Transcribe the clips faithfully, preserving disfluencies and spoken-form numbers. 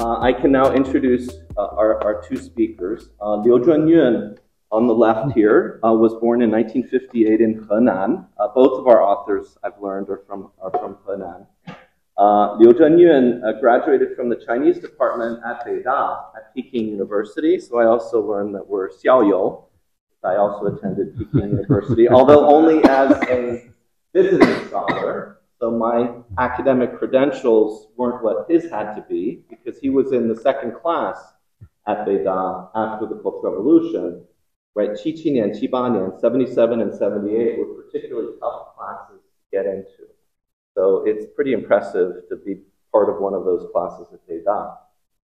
uh, I can now introduce uh, our, our two speakers. Uh, Liu Zhenyun, on the left here, uh, was born in nineteen fifty-eight in Henan. Uh, both of our authors, I've learned, are from, are from Henan. Uh, Liu Zhenyun uh, graduated from the Chinese department at 𝗱𝗲 at Peking University, so I also learned that we're xiaoyou. I also attended Peking University, although only as a visiting scholar. So my academic credentials weren't what his had to be, because he was in the second class at 𝗱𝗲 after the Cultural Revolution. Right, 𝗘𝘃𝗲 𝗶𝗶𝗀, seventy-seven and seventy-eight were particularly tough classes to get into. So it's pretty impressive to be part of one of those classes at 𝗱𝗲.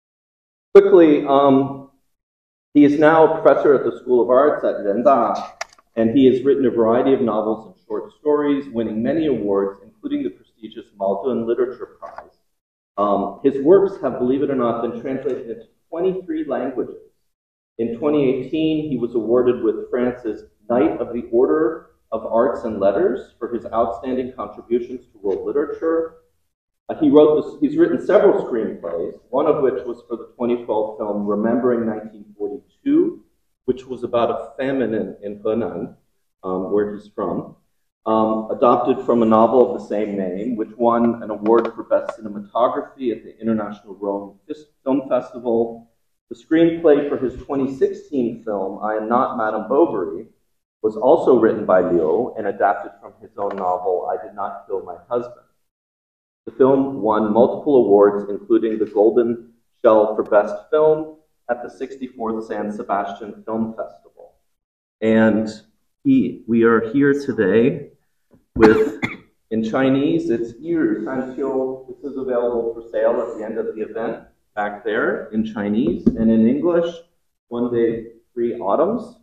Quickly, um, he is now a professor at the School of Arts at Renda, and he has written a variety of novels and short stories, winning many awards, including the prestigious Maldon Literature Prize. Um, his works have, believe it or not, been translated into twenty-three languages. In twenty eighteen, he was awarded with France's Knight of the Order of Arts and Letters for his outstanding contributions to world literature. Uh, he wrote this, he's written several screenplays, one of which was for the twenty twelve film Remembering nineteen forty-two, which was about a famine in, in Henan, um, where he's from, um, adopted from a novel of the same name, which won an award for Best Cinematography at the International Rome Film Festival. The screenplay for his twenty sixteen film, I Am Not Madame Bovary, was also written by Liu and adapted from his own novel, I Did Not Kill My Husband. The film won multiple awards, including the Golden Shell for Best Film at the sixty-fourth San Sebastian Film Festival. And he, we are here today with, in Chinese, it's 𝗱𝗃𝗲𝗁. This is available for sale at the end of the event, back there in Chinese, and in English, One Day Three Autumns.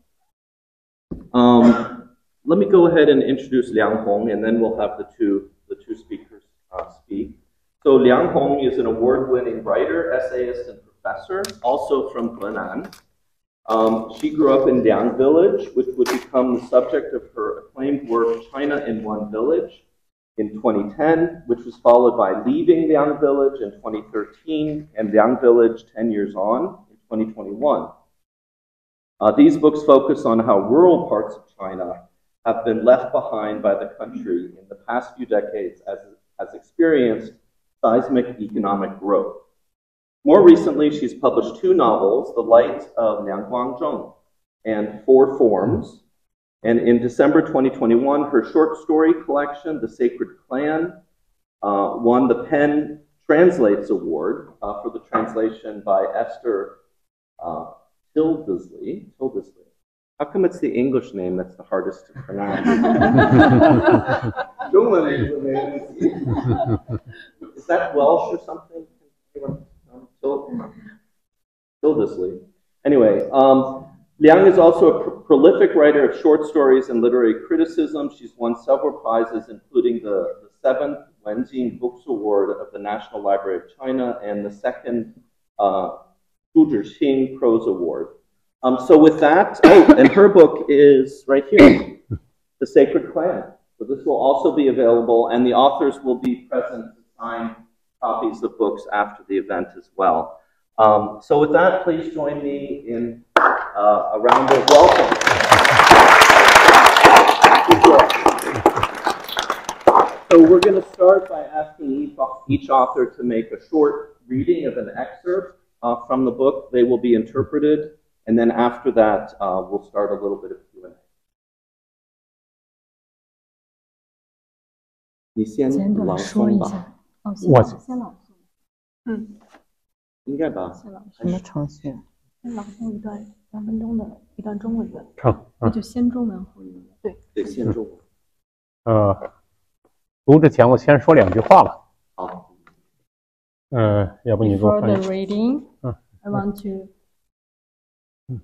Um, let me go ahead and introduce Liang Hong, and then we'll have the two, the two speakers uh, speak. So Liang Hong is an award-winning writer, essayist, and professor, also from Henan. Um, she grew up in Liang Village, which would become the subject of her acclaimed work, China in One Village, in twenty ten, which was followed by Leaving Liang Village in twenty thirteen, and Liang Village ten years on in twenty twenty-one. Uh, these books focus on how rural parts of China have been left behind by the country in the past few decades as has experienced seismic economic growth. More recently, she's published two novels, The Light of Liang Guangzhong and Four Forms. And in December twenty twenty-one, her short story collection, The Sacred Clan, uh, won the Penn Translates Award uh, for the translation by Esther uh, 𝗘𝗃𝗲𝘁. 𝗘𝗃𝗲𝘁. How come it's the English name that's the hardest to pronounce? Is that Welsh or something? 𝗘𝗃𝗲𝘁. Anyway, um, Liang is also a pr prolific writer of short stories and literary criticism. She's won several prizes, including the, the seventh Wenjing Books Award of the National Library of China and the second uh, 𝗘𝗃𝗲𝘁 Prose Award. Um, so with that, oh, and her book is right here, The Sacred Clan. So this will also be available, and the authors will be present to sign copies of books after the event as well. Um, so with that, please join me in uh, a round of welcome. So we're going to start by asking each, each author to make a short reading of an excerpt uh, from the book. They will be interpreted, and then after that, uh, we'll start a little bit of Q and A. 你先朗诵吧。 我先朗诵。嗯， 应该吧。 什么程序？先朗诵一段两分钟的一段中文的。 成。 那就先中文后英文。对。 对，先中文。 呃，读之前我先说两句话吧。 好。 嗯、呃，要不你给我翻译。 Before the reading, 嗯 I want to. 嗯。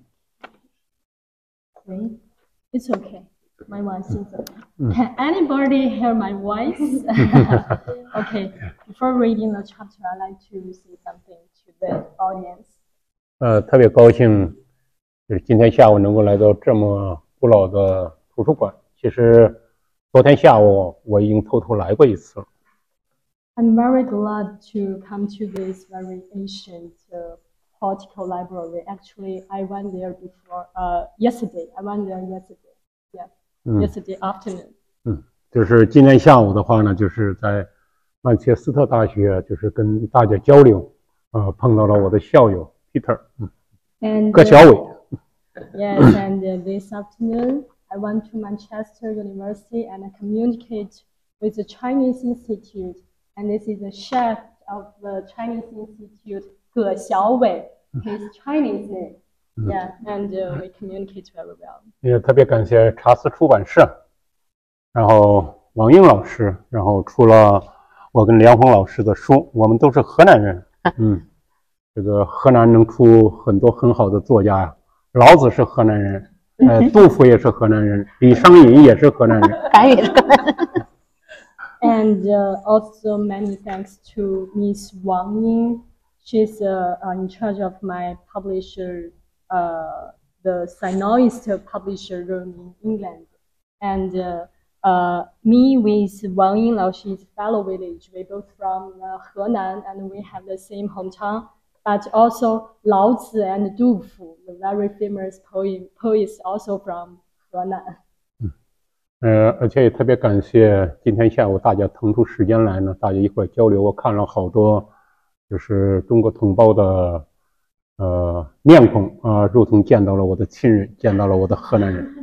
喂 ，It's okay. My voice is okay. Can anybody hear my voice? Okay. Before reading the chapter, I'd like to say something to the audience. 呃，特别高兴，就是今天下午能够来到这么古老的图书馆。其实昨天下午我已经偷偷来过一次了。 I'm very glad to come to this very ancient uh, Portico Library. Actually, I went there before, uh, yesterday. I went there yesterday. Yeah, mm. yesterday afternoon. 嗯，就是今天下午的话呢，就是在曼彻斯特大学，就是跟大家交流，呃，碰到了我的校友 Peter， 嗯，葛小伟。 Yes, and uh, this afternoon I went to Manchester University and I communicate with the Chinese Institute, and this is the chef of the Chinese Institute, 𝗱𝗃𝗁 his Chinese name. Yeah, and uh, we communicate very well. 也特别感谢查斯出版社，然后王英老师，然后出了我跟梁红老师的书，我们都是河南人，嗯，这个河南能出很多很好的作家呀。老子是河南人，呃，杜甫也是河南人，李商隐也是河南人。 And uh, also many thanks to Miss Wang Ying. She's uh, in charge of my publisher, uh, the Sinoist publisher room in England. And uh, uh, me with Wang Ying Lao, she's fellow village. We both from uh, Henan, and we have the same hometown. But also Lao Tzu and Du Fu, the very famous poem, poets also from Henan. 呃，而且也特别感谢今天下午大家腾出时间来呢，大家一块交流。我看了好多，就是中国同胞的呃面孔啊、呃，如同见到了我的亲人，见到了我的河南人。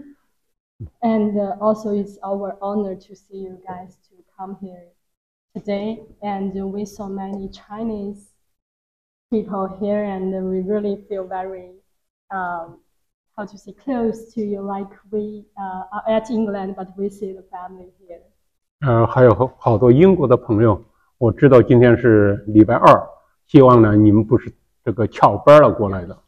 And uh, also it's our honor to see you guys to come here today, and we saw many Chinese people here, and we really feel very, um, how to say, close to you, like we uh, are at England, but we see the family here. 呃，还有好多英国的朋友，我知道今天是礼拜二，希望呢你们不是这个翘班了过来的。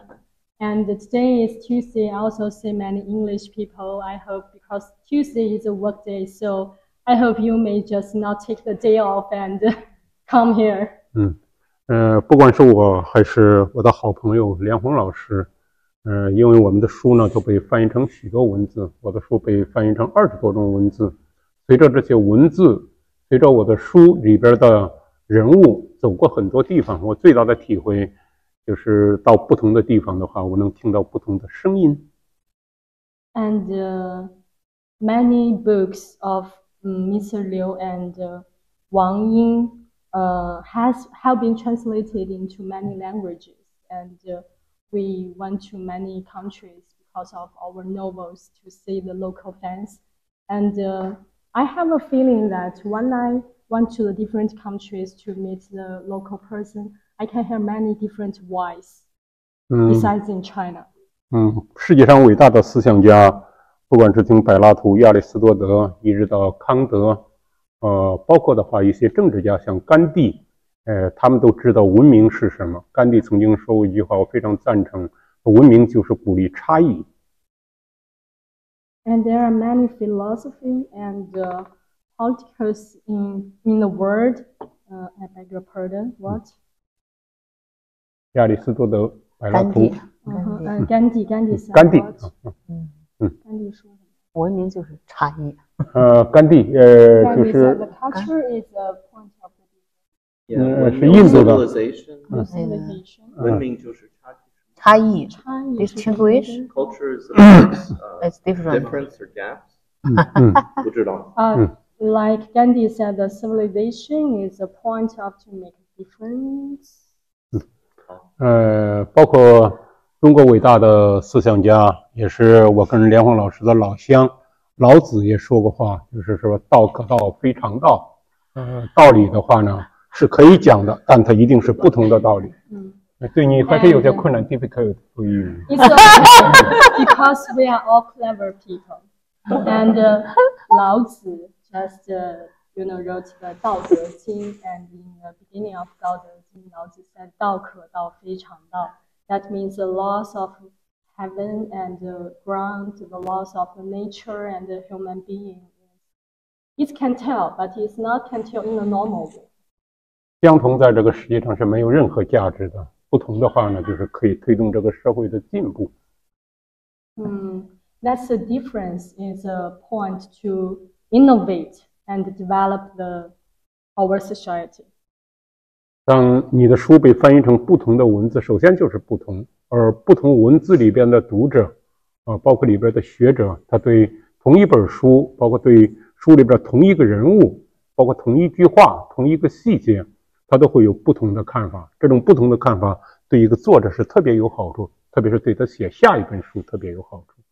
And today is Tuesday. I also see many English people. I hope because Tuesday is a work day, so I hope you may just not take the day off and come here. 嗯。呃，不管是我还是我的好朋友梁红老师，呃，因为我们的书呢都被翻译成许多文字，我的书被翻译成二十多种文字。随着这些文字，随着我的书里边的人物走过很多地方，我最大的体会就是到不同的地方的话，我能听到不同的声音。 And uh, many books of um, Mister Liu and uh, Wang Ying Uh, has have been translated into many languages, and uh, we went to many countries because of our novels to see the local fans. And uh, I have a feeling that when I went to the different countries to meet the local person, I can hear many different voices besides in China. 嗯，世界上伟大的思想家，不管是从柏拉图、亚里士多德，一直到康德。呃，包括的话，一些政治家像甘地，呃，他们都知道文明是什么。甘地曾经说过一句话，我非常赞成：文明就是鼓励差异。 And there are many philosophy and uh, politics in in the world. Uh, I beg your pardon. What? 亚里士多德、柏拉图。 嗯，甘地，甘地， 甘地， 嗯嗯，甘地说什么？ 文明就是差异。 呃，甘地，呃，就是。 The culture is a point of the difference. 嗯，是印度的。 civilization. 文明就是差异。 差异。 Distinguish. Culture is it's different. Difference or gaps. 嗯， 不知道。 Uh, like Gandhi said, the civilization is a point of to make a difference. 呃，包括中国伟大的思想家，也是我跟梁红老师的老乡。老子也说过话，就是说道可道非常道。呃，道理的话呢是可以讲的，但它一定是不同的道理。嗯，对你还是有些困难 ，difficult for you. It's okay, because we are all clever people. And uh, Lao Tzu just uh, you know wrote the 道德经, and in the beginning of 道德经, Lao Tzu said 道可道非常道. That means the laws of heaven and the ground, the laws of the nature and the human being. It can tell, but it's not can tell in a normal way. 相同在这个世界上是没有任何价值的，不同的话呢，就是可以推动这个社会的进步。 嗯 That's the difference. Is a point to innovate and develop the our society. 当你的书被翻译成不同的文字，首先就是不同，而不同文字里边的读者，啊，包括里边的学者，他对同一本书，包括对书里边同一个人物，包括同一句话、同一个细节，他都会有不同的看法。这种不同的看法对一个作者是特别有好处，特别是对他写下一本书特别有好处。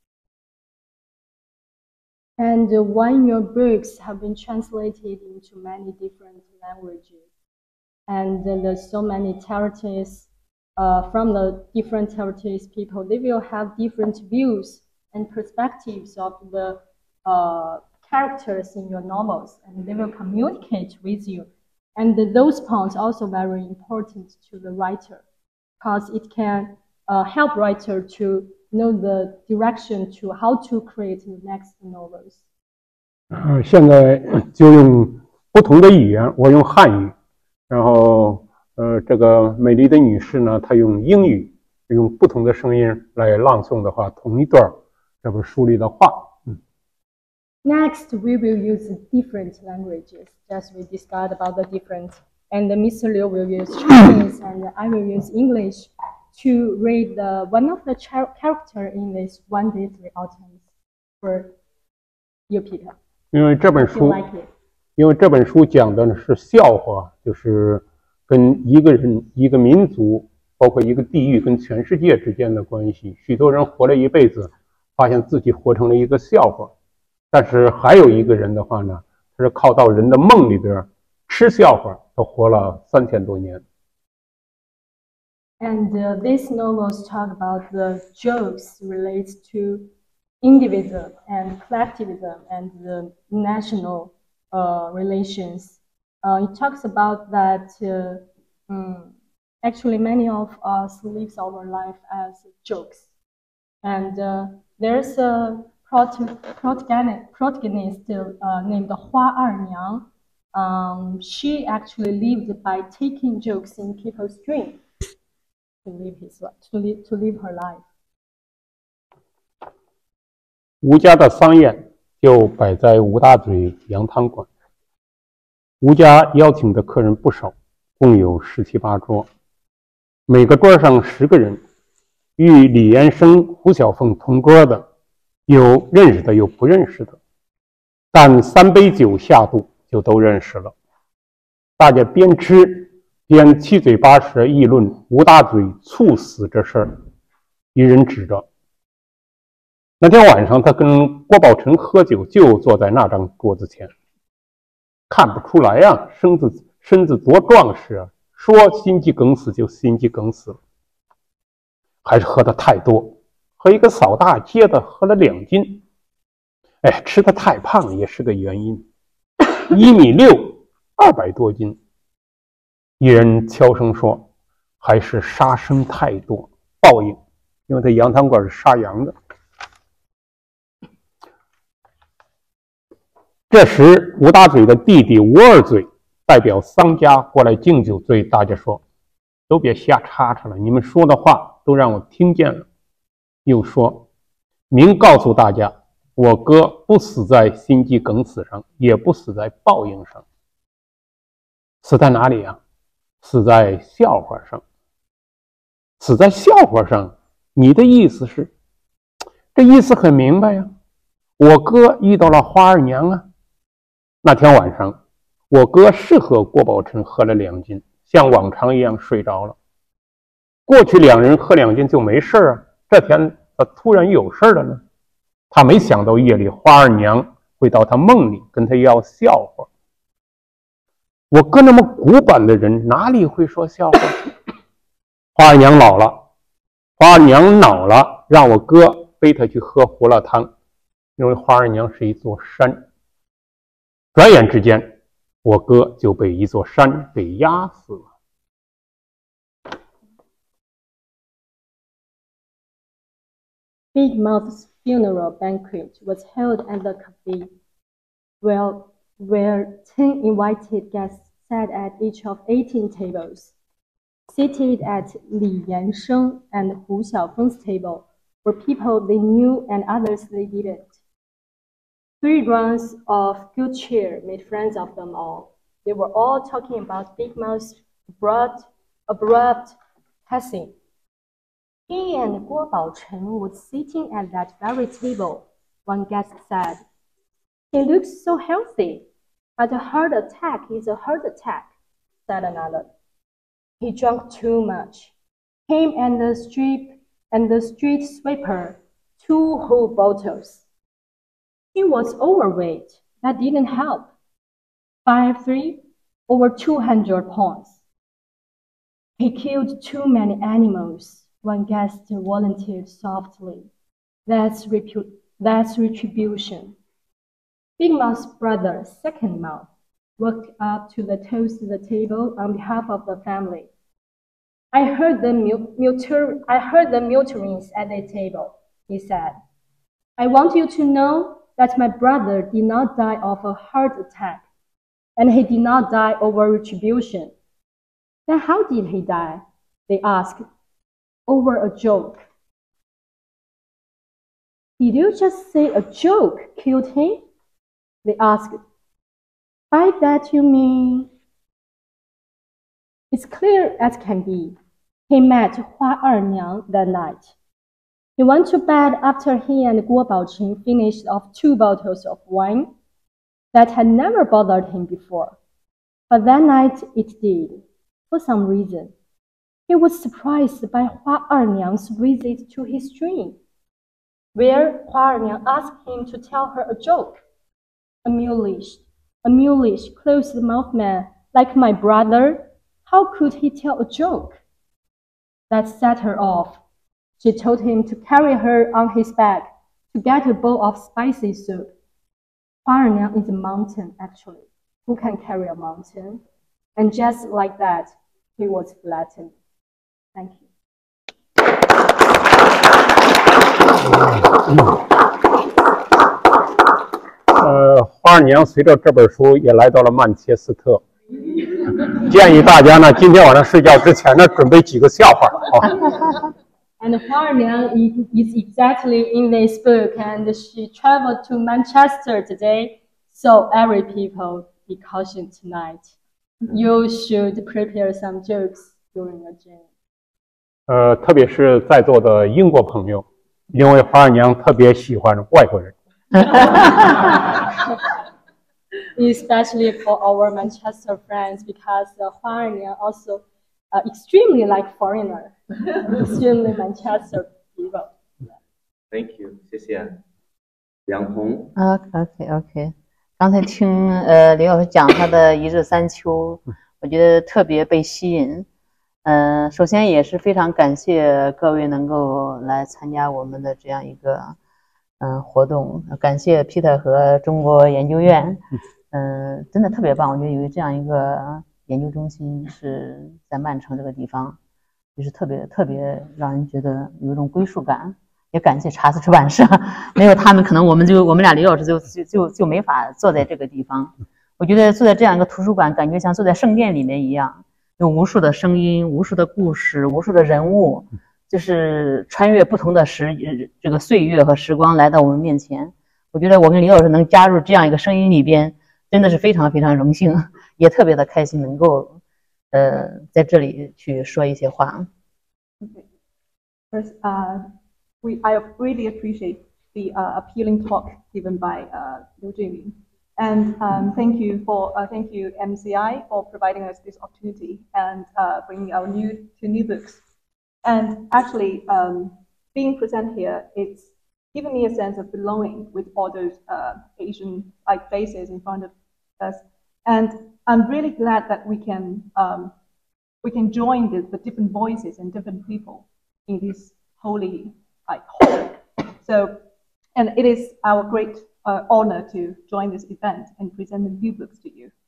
And when your books have been translated into many different languages, and there's so many territories, uh, from the different territories people, they will have different views and perspectives of the uh, characters in your novels, and they will communicate with you. And those points also very important to the writer, because it can uh, help writer to know the direction to how to create the next novels. 呃，现在就用不同的语言，我用汉语，然后呃，这个美丽的女士呢，她用英语，用不同的声音来朗诵的话，同一段这本书里的话。嗯。 Next, we will use different languages, just we discussed about the different, and Mister Liu will use Chinese, and I will use English to read the one of the character in this one day three autumns for you, Peter. 因为这本书， like 因为这本书讲的是笑话，就是跟一个人、一个民族，包括一个地域跟全世界之间的关系。许多人活了一辈子，发现自己活成了一个笑话。但是还有一个人的话呢，他是靠到人的梦里边吃笑话，他活了三千多年。 And uh, these novels talk about the jokes related to individualism and collectivism and the national uh, relations. Uh, it talks about that uh, um, actually many of us live our life as jokes. And uh, there's a protagonist, protagonist uh, named 𝗱𝗲𝘁. Um, she actually lived by taking jokes in people's dreams to live his life, to live, to live her life. 吴家的丧宴就摆在吴大嘴羊汤馆。吴家邀请的客人不少，共有十七八桌，每个桌上十个人，与李延生、胡小凤同桌的，有认识的，有不认识的，但三杯酒下肚就都认识了。大家边吃边七嘴八舌议论吴大嘴猝死这事儿，一人指着。那天晚上，他跟郭宝辰喝酒，就坐在那张桌子前。看不出来呀，身子身子多壮实啊！说心肌梗死就心肌梗死了，还是喝的太多，和一个扫大街的喝了两斤。哎，吃的太胖也是个原因。一米六，二百多斤。一人悄声说，还是杀生太多，报应，因为他羊汤馆是杀羊的。这时，吴大嘴的弟弟吴二嘴代表丧家过来敬酒，对大家说：“都别瞎叉叉了，你们说的话都让我听见了。”又说：“明告诉大家，我哥不死在心肌梗死上，也不死在报应上，死在哪里呀？死在笑话上。死在笑话上，你的意思是？这意思很明白呀，我哥遇到了花二娘啊。”那天晚上，我哥是和郭宝辰喝了两斤，像往常一样睡着了。过去两人喝两斤就没事啊，这天他突然有事了呢。他没想到夜里花二娘会到他梦里跟他要笑话。我哥那么古板的人，哪里会说笑话？花二娘老了，花二娘恼了，让我哥背他去喝胡辣汤，因为花二娘是一座山。转眼之间，我哥就被一座山给压死了。 Big Mouth's funeral banquet was held at the cafe, where, where ten invited guests sat at each of eighteen tables. Seated at Li Yansheng and Hu Xiaofeng's table were people they knew and others they didn't. Three rounds of good cheer made friends of them all. They were all talking about Big Mouth's abrupt, abrupt passing. He and Guo Baocheng was sitting at that very table. One guest said, "He looks so healthy, but a heart attack is a heart attack," said another. "He drank too much. Him and the street and the street sweeper, two whole bottles. He was overweight. That didn't help. Five three, over two hundred pounds. He killed too many animals," one guest volunteered softly. That's, repu that's retribution. Big Mouth's brother, Second Mouth, walked up to the toast of the table on behalf of the family. I heard the mutter I heard the mutterings at the table, he said. "I want you to know that my brother did not die of a heart attack, and he did not die over retribution." "Then how did he die?" they asked. "Over a joke." "Did you just say a joke killed him?" they asked. "By that you mean?" It's clear as can be. He met Hua Erniang that night. He went to bed after he and Guo Baocheng finished off two bottles of wine. That had never bothered him before. But that night it did, for some reason. He was surprised by Hua Erniang's visit to his dream, where Hua Erniang asked him to tell her a joke. A mulish, a mulish, closed-mouthed man like my brother, how could he tell a joke? That set her off. She told him to carry her on his back to get a bowl of spicy soup. Hua Erniang is a mountain, actually. Who can carry a mountain? And just like that, he was flattened. Thank you. 呃，花二娘随着这本书也来到了曼彻斯特，建议大家呢，今天晚上睡觉之前呢，准备几个笑话啊。 And Hua Erniang is exactly in this book, and she traveled to Manchester today. So every people be cautioned tonight. You should prepare some jokes during your journey. 呃，特别是在座的英国朋友，因为花二娘特别喜欢外国人。 Especially for our Manchester friends, because uh, Hua Erniang also uh, extremely like foreigner, extremely Manchester people. Thank you， 谢谢。梁红。 啊 ，OK OK， 刚才听呃刘老师讲他的一日三秋，我觉得特别被吸引。嗯、呃，首先也是非常感谢各位能够来参加我们的这样一个嗯、呃、活动，感谢 Peter 和中国研究院，嗯、呃，真的特别棒。我觉得有这样一个研究中心是在曼城这个地方，就是特别特别让人觉得有一种归属感。也感谢查斯出版社，没有他们，可能我们就我们俩刘老师就就就就没法坐在这个地方。我觉得坐在这样一个图书馆，感觉像坐在圣殿里面一样，有无数的声音、无数的故事、无数的人物，就是穿越不同的时这个岁月和时光来到我们面前。我觉得我跟李老师能加入这样一个声音里边，真的是非常非常荣幸，也特别的开心能够呃在这里去说一些话。 Okay. First, uh, we I really appreciate the uh, appealing talk given by uh, Liu Zhenyun, and um, thank you for uh, thank you M C I for providing us this opportunity and uh, bringing our new two new books. And actually, um, being present here, it's given me a sense of belonging with all those uh, Asian like faces in front of us. And I'm really glad that we can um, we can join the, the different voices and different people in this holy like hall. So, and it is our great uh, honor to join this event and present the new books to you.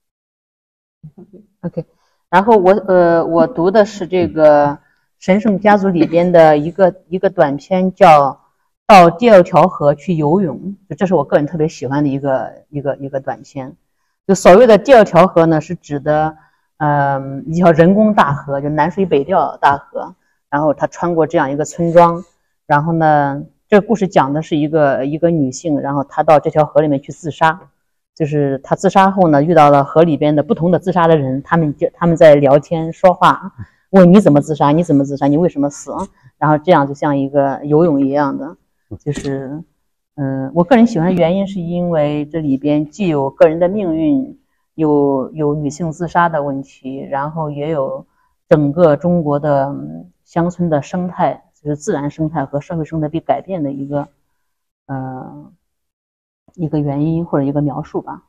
Okay. Okay. 然后我呃我读的是这个神圣家族里边的一个一个短篇，叫到第二条河去游泳，就这是我个人特别喜欢的一个一个一个短篇。就所谓的第二条河呢，是指的嗯一条人工大河，就南水北调大河，然后它穿过这样一个村庄，然后呢这个故事讲的是一个一个女性，然后她到这条河里面去自杀， 就是他自杀后呢，遇到了河里边的不同的自杀的人，他们就他们在聊天说话，问你怎么自杀，你怎么自杀，你为什么死？然后这样就像一个游泳一样的，就是，嗯，我个人喜欢的原因是因为这里边既有个人的命运，有有女性自杀的问题，然后也有整个中国的乡村的生态，就是自然生态和社会生态被改变的一个，呃。一个原因或者一个描述吧。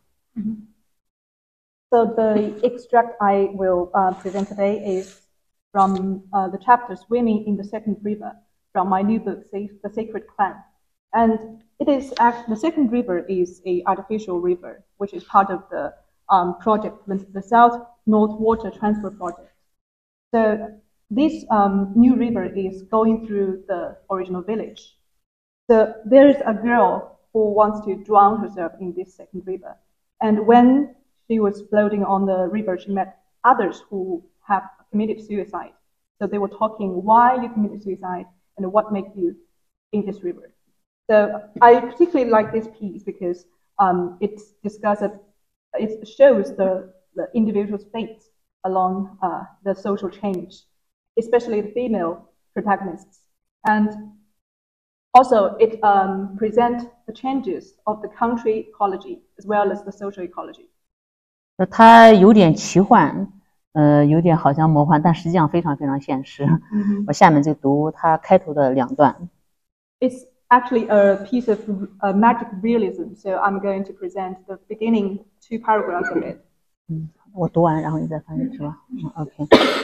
So the extract I will uh, present today is from uh, the chapter Swimming in the Second River from my new book, The Sacred Clan. And it is the second river is a artificial river, which is part of the um, project, the South North Water Transfer Project. So this um, new river is going through the original village. So there is a girl who wants to drown herself in this second river. And when she was floating on the river, she met others who have committed suicide. So they were talking why you committed suicide and what made you in this river. So I particularly like this piece because um, it discusses, it shows the, the individual's fate along uh, the social change, especially the female protagonists. And also, it um, presents the changes of the country ecology as well as the social ecology. 它有点奇幻，呃，有点好像魔幻，但实际上非常非常现实。 Mm-hmm. 我下面就读它开头的两段。 It's actually a piece of uh, magic realism, so I'm going to present the beginning two paragraphs of it. 嗯，我读完，然后你再翻译是吧？嗯 ，OK。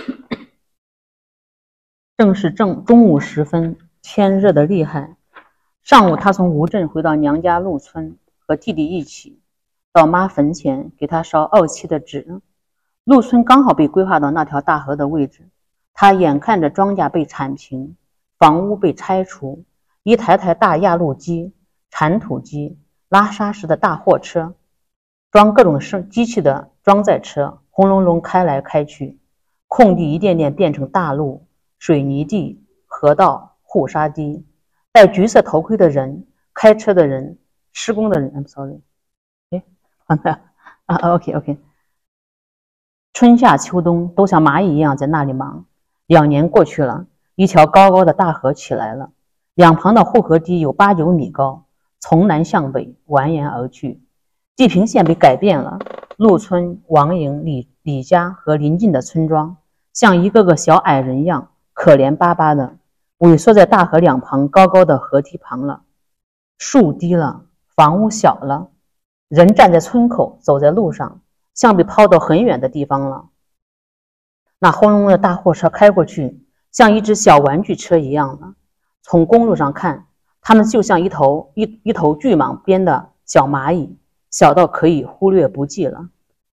正是正中午时分。天热得厉害，上午他从吴镇回到娘家陆村，和弟弟一起到妈坟前给他烧沤漆的纸。陆村刚好被规划到那条大河的位置，他眼看着庄稼被铲平，房屋被拆除，一台台大压路机、铲土机、拉沙石的大货车，装各种生机器的装载车轰隆隆开来开去，空地一点点变成大路、水泥地、河道。护沙堤，戴橘色头盔的人，开车的人，施工的人 ，I'm sorry， 哎，放那啊 ，OK OK， 春夏秋冬都像蚂蚁一样在那里忙。两年过去了，一条高高的大河起来了，两旁的护河堤有八九米高，从南向北蜿蜒而去。地平线被改变了，陆村、王营、李李家和邻近的村庄，像一个个小矮人一样，可怜巴巴的。萎缩在大河两旁高高的河堤旁了，树低了，房屋小了，人站在村口，走在路上，像被抛到很远的地方了。那轰隆隆的大货车开过去，像一只小玩具车一样的。从公路上看，它们就像一头一一头巨蟒编的小蚂蚁，小到可以忽略不计了。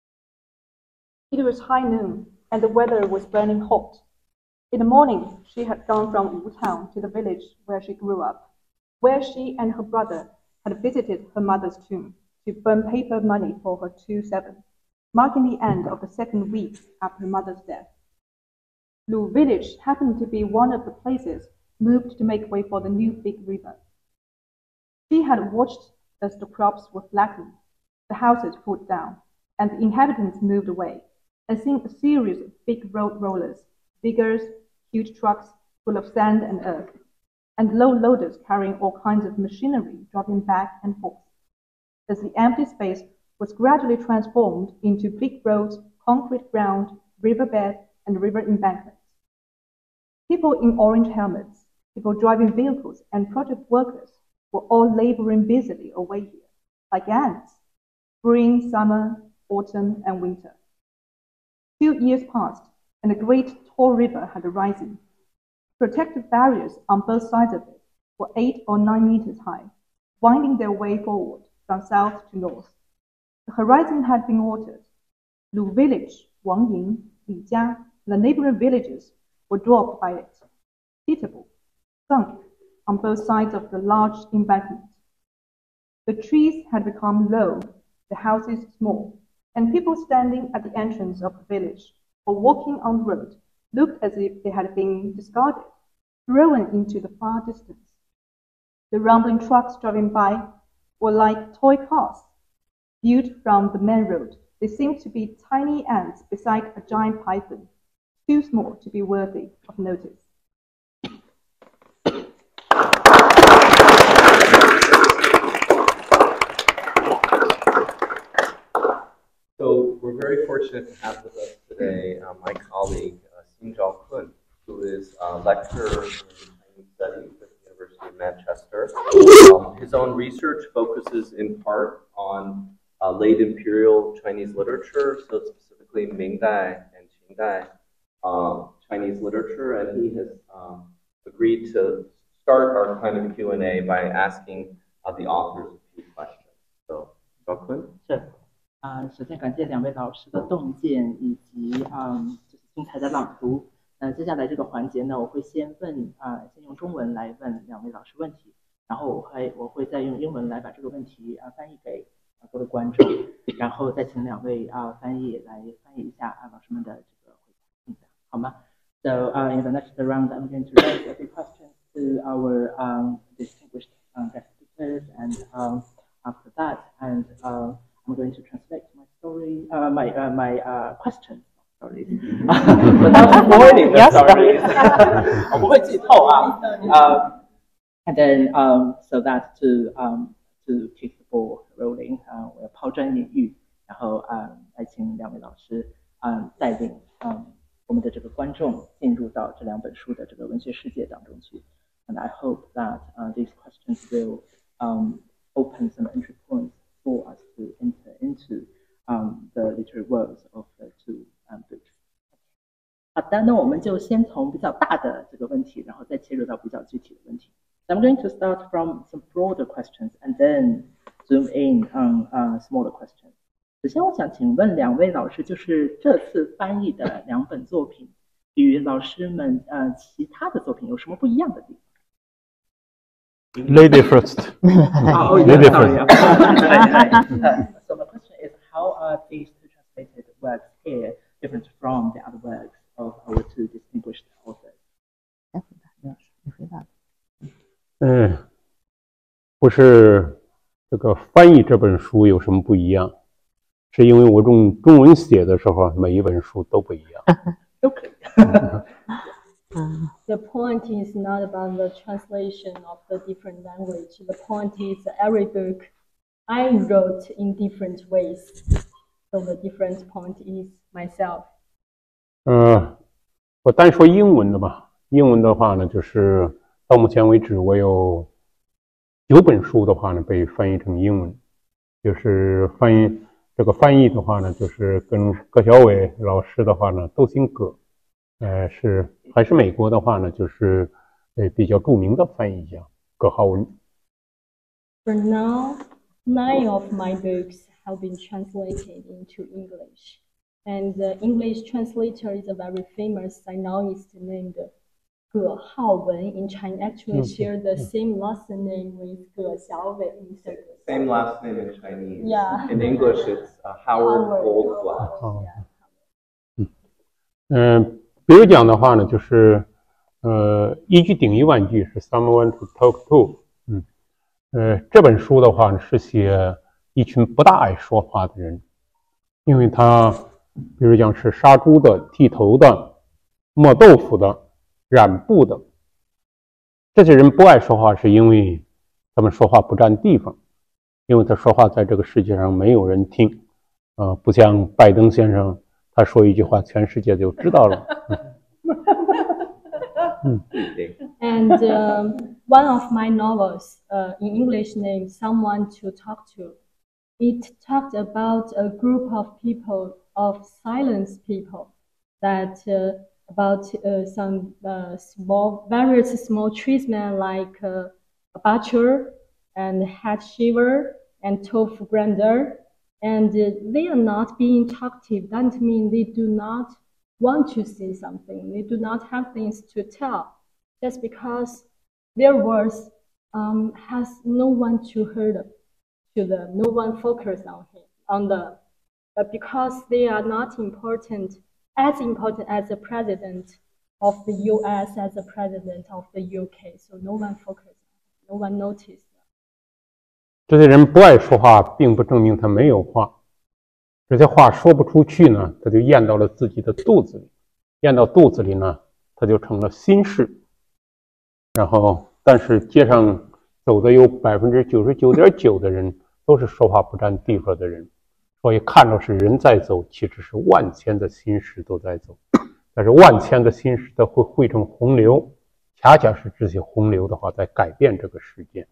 It was high noon, and the weather was burning hot. In the morning, she had gone from Wu town to the village where she grew up, where she and her brother had visited her mother's tomb to burn paper money for her two seven, marking the end of the second week after her mother's death. Lu village happened to be one of the places moved to make way for the new big river. She had watched as the crops were flattened, the houses pulled down, and the inhabitants moved away, and seen a series of big road rollers, diggers, huge trucks full of sand and earth, and low loaders carrying all kinds of machinery driving back and forth, as the empty space was gradually transformed into big roads, concrete ground, riverbed, and river embankments. People in orange helmets, people driving vehicles, and project workers were all laboring busily away here, like ants, spring, summer, autumn, and winter. Two years passed, and a great tall river had arisen. Protective barriers on both sides of it were eight or nine meters high, winding their way forward from south to north. The horizon had been altered. Lu village, Wangying, Lijia, and the neighboring villages were dwarfed by it, pitiable, sunk on both sides of the large embankment. The trees had become low, the houses small, and people standing at the entrance of the village or walking on the road looked as if they had been discarded, thrown into the far distance. The rumbling trucks driving by were like toy cars. Viewed from the main road, they seem to be tiny ants beside a giant python, too small to be worthy of notice. So we're very fortunate to have with us today uh, my colleague, uh, Dr Zhaokun, who is a lecturer in Chinese studies at the University of Manchester. Um, his own research focuses in part on uh, late imperial Chinese literature, so specifically Mingdai and Qingdai um, Chinese literature, and he has um, agreed to start our kind of Q and A by asking uh, the authors a few questions. So, Zhaokun? Sure. 啊、呃，首先感谢两位老师的洞见以及嗯，就是精彩的朗读。那接下来这个环节呢，我会先问啊、呃，先用中文来问两位老师问题，然后我会我会再用英文来把这个问题啊、呃、翻译给啊、呃、各位观众，然后再请两位啊、呃、翻译来翻译一下啊、呃、老师们的这个回答，好吗 ？So uh, in the next round, I'm going to raise a few questions to our um, distinguished um, guest speakers, and um, after that, and uh, I'm going to translate my story, uh, my uh, my uh, questions, stories, without spoiling the stories. 我不会剧透啊。Uh, and then um, so that to um to keep the ball rolling, 啊、uh, ，我要抛砖引玉，然后啊、uh, 来请两位老师啊、uh, 带领嗯、um, 我们的这个观众进入到这两本书的这个文学世界当中去。And I hope that uh, these questions will um open some entry points for us to enter into um, the literary worlds of the two um, books. 好的，那我们就先从比较大的这个问题，然后再切入到比较具体的问题。So I'm going to start from some broader questions and then zoom in on uh, smaller questions. 首先，我想请问两位老师，就是这次翻译的两本作品与老师们呃其他的作品有什么不一样的地方？ Lady first. Oh, yeah, Lady sorry, first. uh, so the question is, how are these two translated works here different from the other works of our two distinguished authors? 嗯，不是这个翻译这本书有什么不一样，是因为我用中文写的时候，每一本书都不一样。 Okay. The point is not about the translation of the different language. The point is every book I wrote in different ways. So the different point is myself. 呃，我单说英文的吧。英文的话呢，就是到目前为止，我有九本书的话呢被翻译成英文。就是翻译这个翻译的话呢，就是跟葛小伟老师的话呢都姓葛。 呃，是还是美国的话呢，就是呃比较著名的翻译家葛浩文。 For now, nine of my books have been translated into English, and the English translator is a very famous Sinoist named 𝗘𝗃𝗁 in China. Actually, shared the same last name with 𝗘小伟, Mister Same last name in Chinese. Yeah. In English, it's uh, Howard Goldblatt. 哦，嗯嗯。 比如讲的话呢，就是呃一句顶一万句是 someone to talk to， 嗯，呃这本书的话呢是写一群不大爱说话的人，因为他比如讲是杀猪的、剃头的、磨豆腐的、染布的，这些人不爱说话，是因为他们说话不占地方，因为他说话在这个世界上没有人听，呃，不像拜登先生。 他说一句话，全世界就知道了。 And um, one of my novels, uh, in English named "Someone to Talk to," it talked about a group of people, of silence people, that uh, about uh, some uh, small, various small tradesmen like uh, a butcher and head shaver and tofu grinder. And uh, they are not being talkative. That means they do not want to say something. They do not have things to tell. Just because their words um, has no one to hear to them, no one focus on him, on them. But because they are not important, as important as the president of the U S, as the president of the U K, so no one focused, no one noticed. 这些人不爱说话，并不证明他没有话。这些话说不出去呢，他就咽到了自己的肚子里，咽到肚子里呢，他就成了心事。然后，但是街上走的有百分之九十九点九的人都是说话不占地方的人，所以看着是人在走，其实是万千的心事都在走。但是万千的心事都会汇成洪流，恰恰是这些洪流的话在改变这个世界。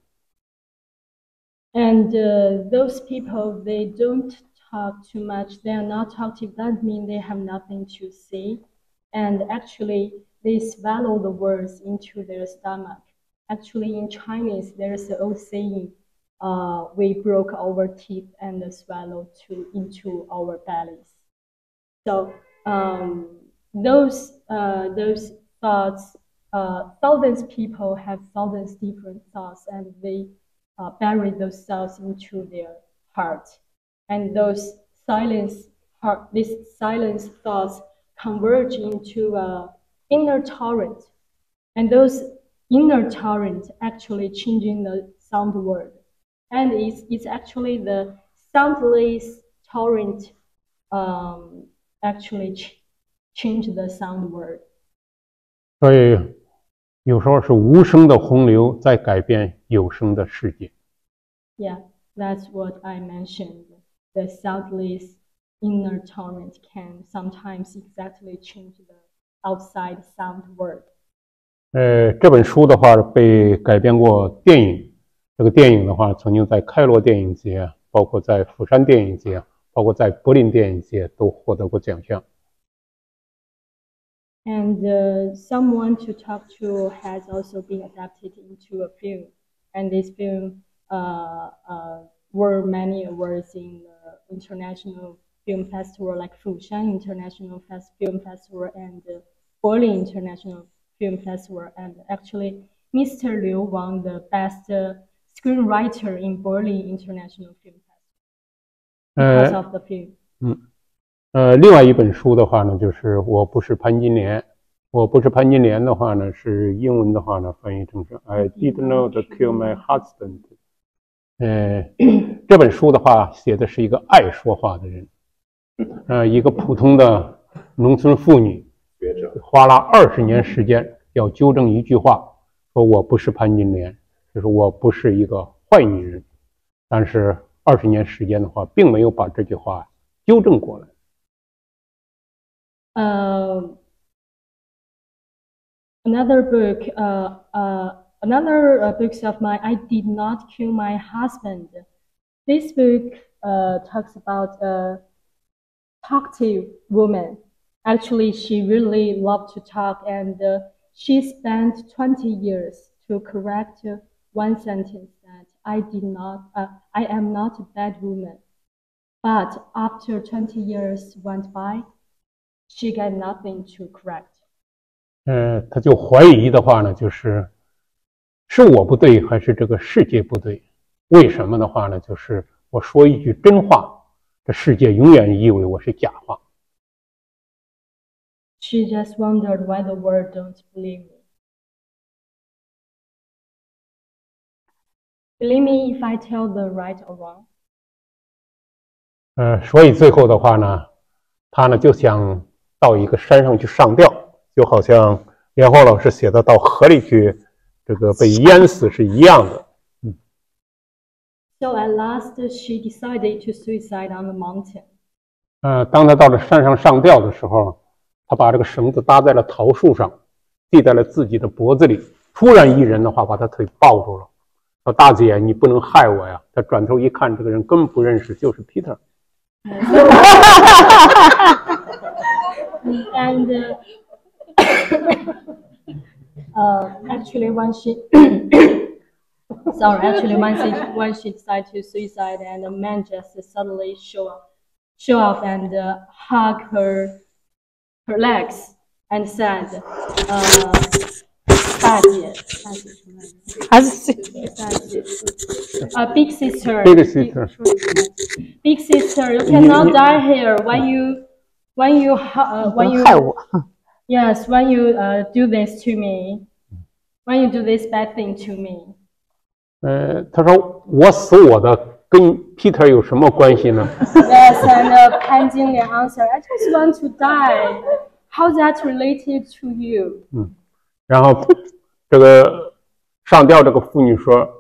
And uh, those people, they don't talk too much. They are not talkative. That means they have nothing to say. And actually, they swallow the words into their stomach. Actually, in Chinese, there is an old saying, uh, we broke our teeth and swallowed to, into our bellies. So um, those, uh, those thoughts, uh, thousands of people have thousands of different thoughts, and they uh, bury those thoughts into their heart. And those silence, heart, these silence thoughts converge into an inner torrent. And those inner torrent actually changing the sound word. And it's, it's actually the soundless torrent um, actually ch change the sound word. 所以有时候是无声的洪流在改变有声的世界。 Yeah, that's what I mentioned. The soundless inner torrent can sometimes exactly change the outside sound word. 呃，这本书的话被改编过电影，这个电影的话曾经在开罗电影节，包括在釜山电影节，包括在柏林电影节都获得过奖项。 And uh, Someone to Talk To has also been adapted into a film, and this film uh, uh, won many awards in the international film festival like Fushan International Fest Film Festival and uh, Berlin International Film Festival. And actually, Mister Liu won the best uh, screenwriter in Berlin International Film Festival because of the film. 嗯。呃，另外一本书的话呢，就是我不是潘金莲。我不是潘金莲的话呢，是英文的话呢，翻译成是 I didn't know to kill my husband。呃，这本书的话写的是一个爱说话的人，呃，一个普通的农村妇女，花了二十年时间要纠正一句话，说我不是潘金莲，就是我不是一个坏女人。但是二十年时间的话，并没有把这句话纠正过来。 Uh, another book, uh, uh, another uh, books of mine, I did not kill my husband. This book uh, talks about a talkative woman. Actually, she really loved to talk, and uh, she spent twenty years to correct one sentence that I did not, uh, I am not a bad woman. But after twenty years went by, she got nothing to correct. 呃，他就怀疑的话呢，就是是我不对，还是这个世界不对？为什么的话呢？就是我说一句真话，这世界永远以为我是假话。 She just wondered why the world don't believe me. Believe me if I tell the right or wrong. 呃，所以最后的话呢，他呢就想到一个山上去上吊，就好像连浩老师写的到河里去，这个被淹死是一样的。嗯。 So at last, she decided to suicide on the mountain. 呃，当他到了山上上吊的时候，他把这个绳子搭在了桃树上，系在了自己的脖子里。突然一人的话把他腿抱住了，说：“大姐，你不能害我呀！”他转头一看，这个人根本不认识，就是 Peter。 And uh, uh, actually, when she sorry, actually, when she when she decided to suicide, and the man just suddenly show up, show up and uh, hug her her legs and said, uh, 大姐，大姐什么？ 还是大姐，呃 ，big sister, big sister, big sister, you cannot die here. When you when you uh, when you 害我。 yes, when you uh, do this to me, when you do this bad thing to me. 呃，他说我死我的跟 Peter 有什么关系呢？ Yes, and uh, Pan Jingliang answered, I just want to die. How's that related to you? 嗯，然后这个上吊这个妇女说，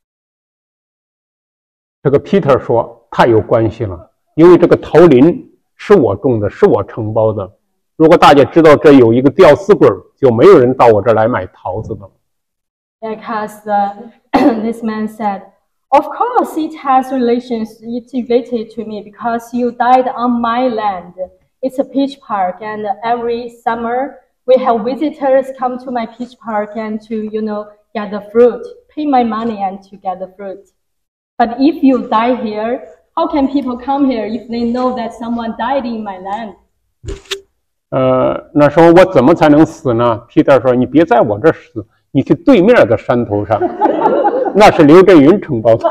这个 Peter 说太有关系了，因为这个桃林是我种的，是我承包的。如果大家知道这有一个吊死鬼，就没有人到我这儿来买桃子的了。 Because uh, this man said, of course it has relations, it's related to me because you died on my land. It's a peach park, and every summer we have visitors come to my peach park and to, you know, get the fruit, pay my money and to get the fruit. But if you die here, how can people come here if they know that someone died in my land? 呃，那时候我怎么才能死呢 ？Peter 说：“你别在我这儿死，你去对面的山头上，那是刘震云承包的。”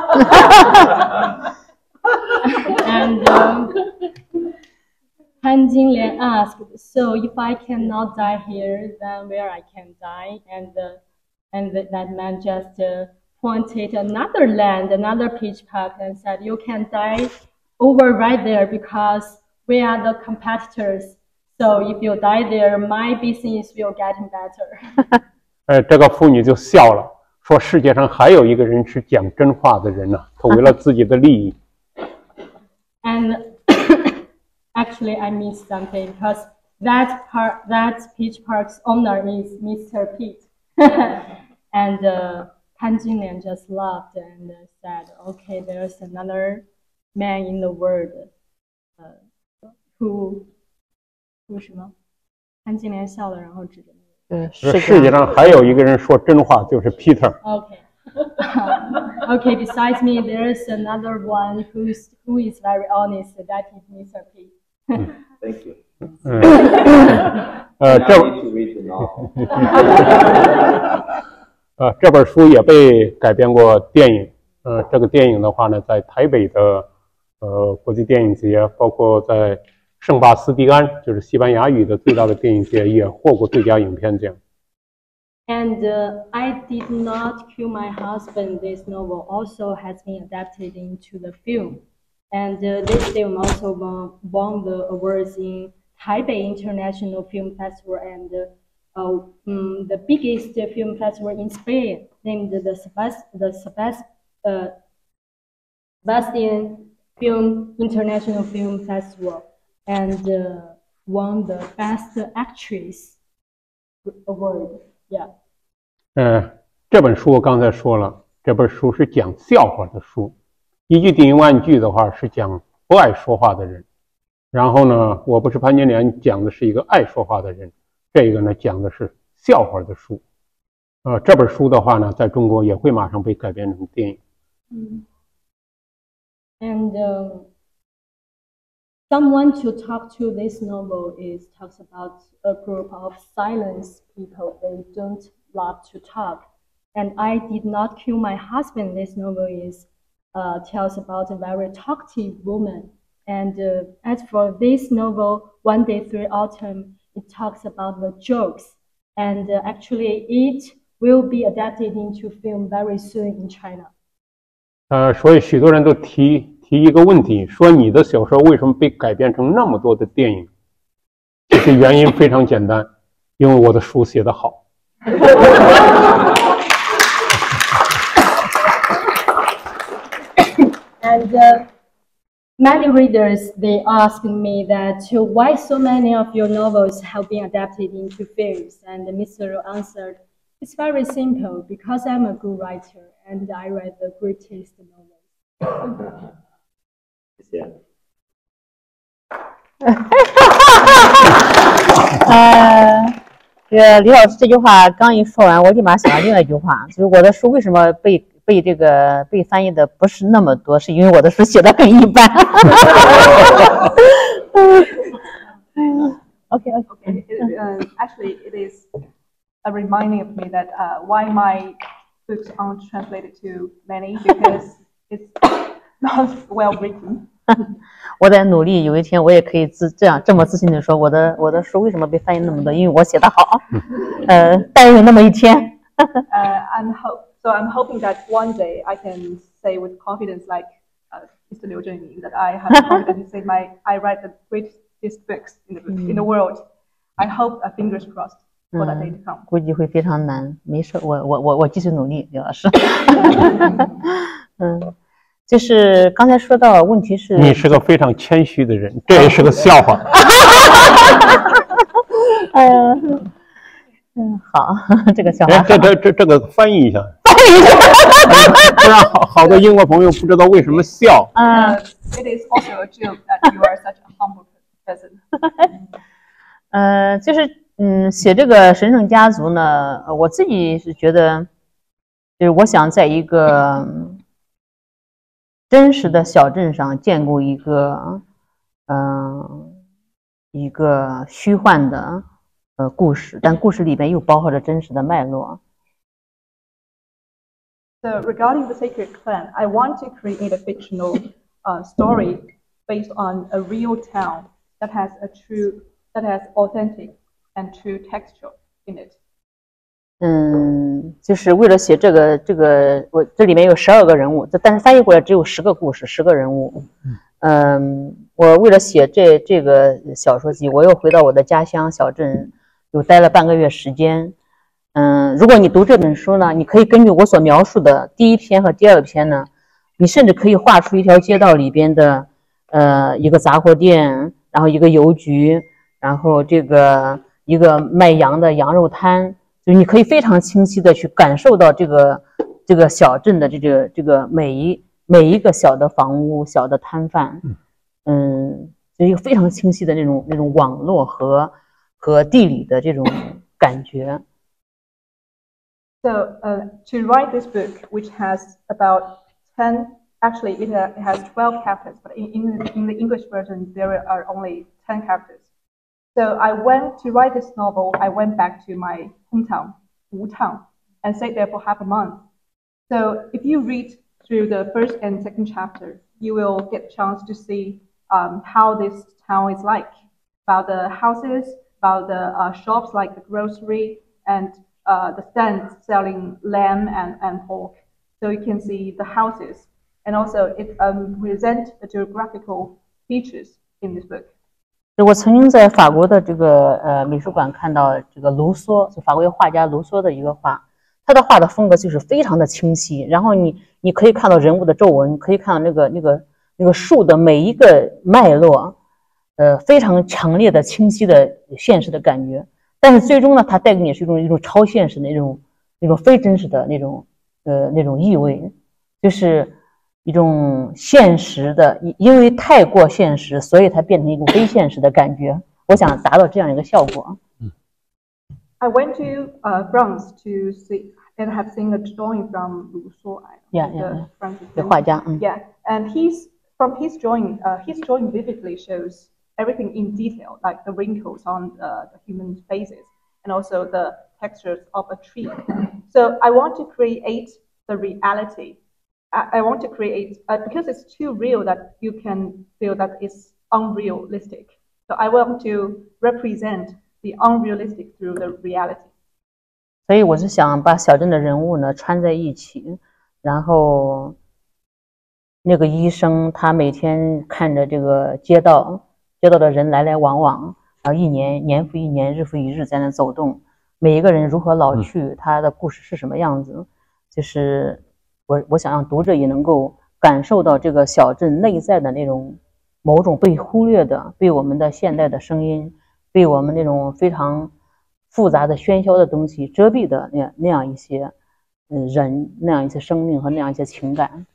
And um, Han Jingliang asked, "So if I cannot die here, then where I can die?" And uh, and th that man just uh, pointed another land, another peach park, and said, "You can die over right there because we are the competitors. So if you die there, my business will get better." 呃，这个妇女就笑了，说：“世界上还有一个人是讲真话的人呢、啊，他为了自己的利益。” And actually, I missed something because that part, that peach park's owner is Mister Pete. And uh, Han Jingliang just laughed and said, "Okay, there's another man in the world uh, who who 什么？”Han Jingliang笑了，然后指着那个。 世界上还有一个人说真话，就是 Peter。 Okay. Okay. Besides me, there is another one who's who is very honest. That is Mister P. Thank you. 嗯，呃，这 Now I need to read the novel. 呃，这本书也被改编过电影。呃，这个电影的话呢，在台北的呃国际电影节，包括在圣巴斯蒂安，就是西班牙语的最大的电影节，也获过最佳影片奖。 And uh, I Did Not Kill My Husband, this novel also has been adapted into the film. And uh, this film also won, won the awards in Taipei International Film Festival and uh, uh, um, the biggest film festival in Spain, named the Sebast the Sebast uh, Sebastian Film International Film Festival, and uh, won the Best Actress award. Yeah. 呃，这本书我刚才说了，这本书是讲笑话的书。一句顶一万句的话是讲不爱说话的人，然后呢，我不是潘金莲讲的是一个爱说话的人，这个呢讲的是笑话的书。呃，这本书的话呢，在中国也会马上被改编成电影。 Mm. And um, someone to talk to this novel is talks about a group of silent people. They don't love to talk. And I Did Not Kill My Husband. This novel is uh, tells about a very talkative woman. And uh, as for this novel, One Day Through Autumn, it talks about the jokes. And uh, actually, it will be adapted into film very soon in China. 呃，所以许多人都提提一个问题，说你的小说为什么被改编成那么多的电影？其实原因非常简单，因为我的书写得好。 And uh, many readers, they ask me that uh, why so many of your novels have been adapted into films? And Mister Liu answered, it's very simple, because I'm a good writer and I write the greatest novels. 谢谢。 呃，这个李老师这句话刚一说完，我立马想到另外一句话，就是我的书为什么被被这个被翻译的不是那么多，是因为我的书写的很一般。okay, okay. Okay. It, uh, actually, it is a reminding of me that uh, why my books aren't translated to many, because it's not well written. 我在努力，有一天我也可以自这样这么自信的说，我的我的书为什么被翻译那么多？因为我写得好。呃，但有那么一天。 uh, I'm hope so. I'm hoping that one day I can say with confidence, like uh, Mister Liu Zhenyun, that I have confidence to say my I write the greatest books in the mm. in the world. I hope, uh, fingers crossed, for that day to come. 估计会非常难，没事，我我我我继续努力，刘老师。嗯，就是刚才说到问题是， 你是个非常谦虚的人，这也是个笑话。 哎呀，嗯，好，这个笑话。 这这这这个翻译一下，翻译一下，不然好好多英国朋友不知道为什么笑。 嗯 ，It is also a joke that you are such a humble person. 呃，就是嗯，写这个神圣家族呢，我自己是觉得，就是我想在一个真实的小镇上建构一个，嗯、呃，一个虚幻的呃故事，但故事里边又包含着真实的脉络。 So regarding the sacred clan, I want to create a fictional uh, story based on a real town that has a true, that has authentic and true texture in it. 嗯，就是为了写这个这个，我这里面有十二个人物，这但是翻译过来只有十个故事，十个人物。嗯，我为了写这这个小说集，我又回到我的家乡小镇，又待了半个月时间。嗯，如果你读这本书呢，你可以根据我所描述的第一篇和第二篇呢，你甚至可以画出一条街道里边的呃一个杂货店，然后一个邮局，然后这个一个卖羊的羊肉摊。就你可以非常清晰的去感受到这个这个小镇的这个这个每一每一个小的房屋、小的摊贩，嗯，就一个非常清晰的那种那种网络和和地理的这种感觉。 So uh, to write this book, which has about ten, actually it, uh, it has twelve chapters, but in, in in the English version there are only ten chapters. So I went to write this novel. I went back to my hometown, Wuchang, and stayed there for half a month. So if you read through the first and second chapter, you will get a chance to see um, how this town is like, about the houses, about the uh, shops like the grocery, and uh, the stands selling lamb and, and pork. So you can see the houses, and also it um, presents the geographical features in this book. 我曾经在法国的这个呃美术馆看到这个卢梭，就法国画家卢梭的一个画，他的画的风格就是非常的清晰，然后你你可以看到人物的皱纹，可以看到那个那个那个树的每一个脉络，呃，非常强烈的清晰的现实的感觉。但是最终呢，它带给你是一种一种超现实的那种那种非真实的那种呃那种意味，就是一种现实的，因为太过现实，所以它变成一个非现实的感觉。我想达到这样一个效果。 I went to uh, France to see and have seen a drawing from Liu Zhenyun. Yeah, yeah, yeah. 画家，嗯。 Yeah, and he's from his drawing. Uh, his drawing vividly shows everything in detail, like the wrinkles on uh, the human faces, and also the textures of a tree. So I want to create the reality. I want to create, uh, because it's too real that you can feel that it's unrealistic. So I want to represent the unrealistic through the reality. 所以我是想把小镇的人物呢串在一起，然后那个医生他每天看着这个街道，街道的人来来往往，然后一年年复一年，日复一日在那走动，每一个人如何老去，他的故事是什么样子，就是。我我想让读者也能够感受到这个小镇内在的那种某种被忽略的、被我们的现代的声音、被我们那种非常复杂的喧嚣的东西遮蔽的那样那样一些嗯人、那样一些生命和那样一些情感。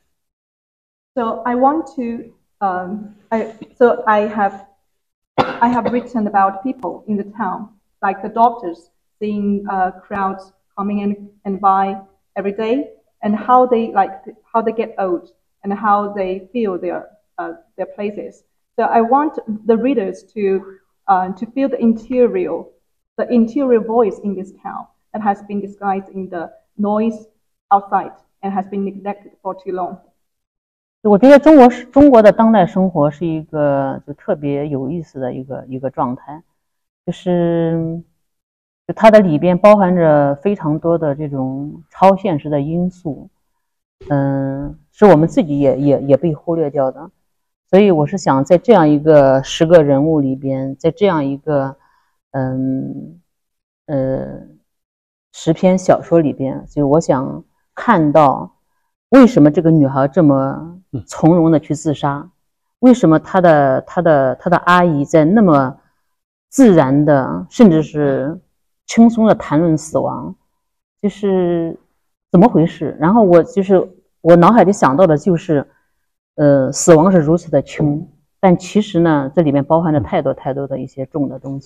So I want to, um, I so I have I have written about people in the town, like the doctors, seeing uh, crowds coming in and by every day. And how they like how they get old and how they feel their uh, their places. So I want the readers to uh, to feel the interior, the interior voice in this town that has been disguised in the noise outside and has been neglected for too long. 我觉得中国是中国的当代生活是一个就特别有意思的一个一个状态，就是它的里边包含着非常多的这种超现实的因素， 嗯，是我们自己也也也被忽略掉的。所以我是想在这样一个十个人物里边，在这样一个嗯呃十篇小说里边，所以我想看到为什么这个女孩这么从容的去自杀，为什么她的她的她的阿姨在那么自然的，甚至是轻松的谈论死亡，就是怎么回事？然后我就是我脑海里想到的就是。呃，死亡是如此的轻，但其实呢，这里面包含着太多太多的一些重的东西。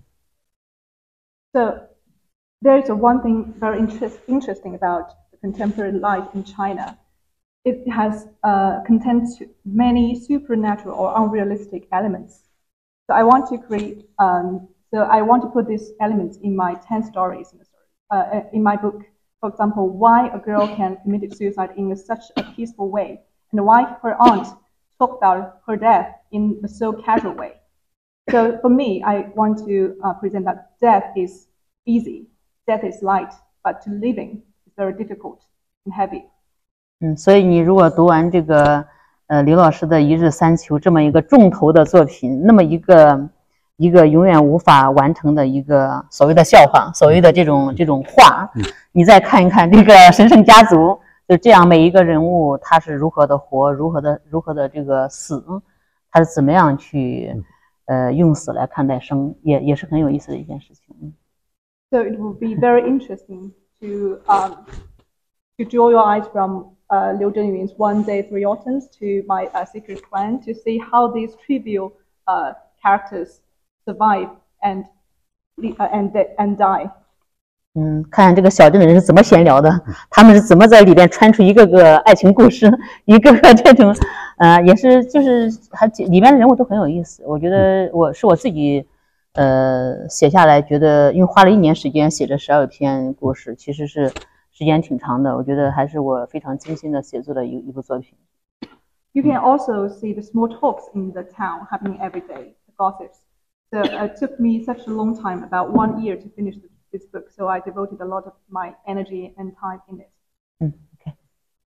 So there is one thing very interest, interesting about the contemporary life in China. It has uh, contains many supernatural or unrealistic elements. So I want to create. Um, so I want to put these elements in my ten stories in the story, uh, in my book. For example, why a girl can commit suicide in a, such a peaceful way. And why her aunt talked about her death in a so casual way. So for me, I want to uh, present that death is easy, death is light, but to living is very difficult and heavy. 嗯，所以你如果读完这个呃刘老师的《一日三秋》这么一个重头的作品，那么一个一个永远无法完成的一个所谓的笑话，所谓的这种这种话，你再看一看这个神圣家族。就这样，每一个人物他是如何的活，如何的如何的这个死，他是怎么样去呃用死来看待生，也也是很有意思的一件事情。 So it will be very interesting to um to draw your eyes from uh, Liu Zhenyun's One Day Three Autumns to my uh, Secret Plan to see how these trivial uh, characters survive and uh, and and die. 嗯，看看这个小镇的人是怎么闲聊的，他们是怎么在里边穿出一个个爱情故事，一个个这种，呃，也是就是还里面的人物都很有意思。我觉得我是我自己，呃，写下来，觉得因为花了一年时间写这十二篇故事，其实是时间挺长的。我觉得还是我非常精心的写作的一一部作品。 You can also see the small talks in the town happening every day, the gossips. So it took me such a long time, about one year, to finish the this book, so I devoted a lot of my energy and time in it. Mm, okay.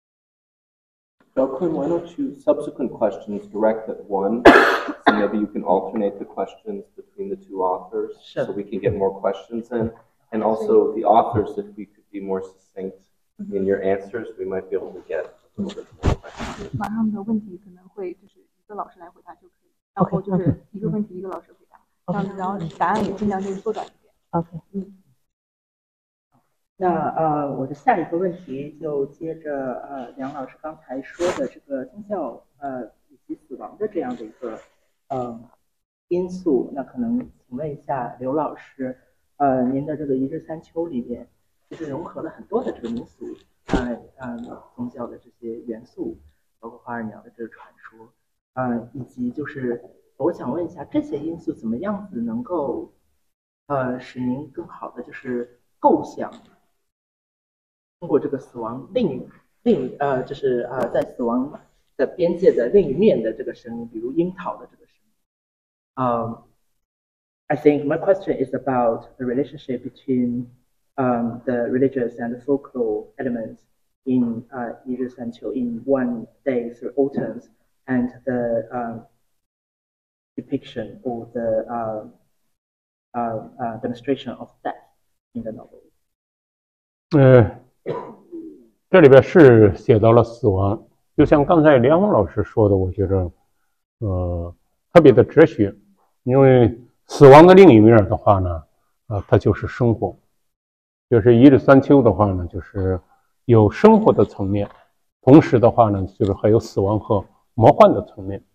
Zhaokun, why don't you subsequent questions direct at one, so maybe you can alternate the questions between the two authors, sure. So we can get more questions in, and also the authors, if we could be more succinct in your answers, we might be able to get a little bit more questions. 马上的问题可能会就是一个老师来回答就可以，然后就是一个问题一个老师回答，这样子，然后答案也尽量就是缩短一点。 OK， 嗯。 那呃，我的下一个问题就接着呃梁老师刚才说的这个宗教呃以及死亡的这样的一个呃因素，那可能请问一下刘老师，呃，您的这个一日三秋里边其实融合了很多的这个民俗呃呃宗教的这些元素，包括花儿鸟的这个传说，呃，以及就是我想问一下这些因素怎么样子能够呃使您更好的就是构想。通过这个死亡另另呃，就是呃，在死亡的边界的另一面的这个声音，比如樱桃的这个声音。Um, I think my question is about the relationship between um, the religious and the folklore elements in uh, 一日三秋 in One Day Three Autumns and the um, depiction or the uh, uh, uh, demonstration of death in the novel. 呃。这里边是写到了死亡，就像刚才梁红老师说的，我觉着，呃，特别的哲学，因为死亡的另一面的话呢，啊、呃，它就是生活，就是一日三秋的话呢，就是有生活的层面，同时的话呢，就是还有死亡和魔幻的层面。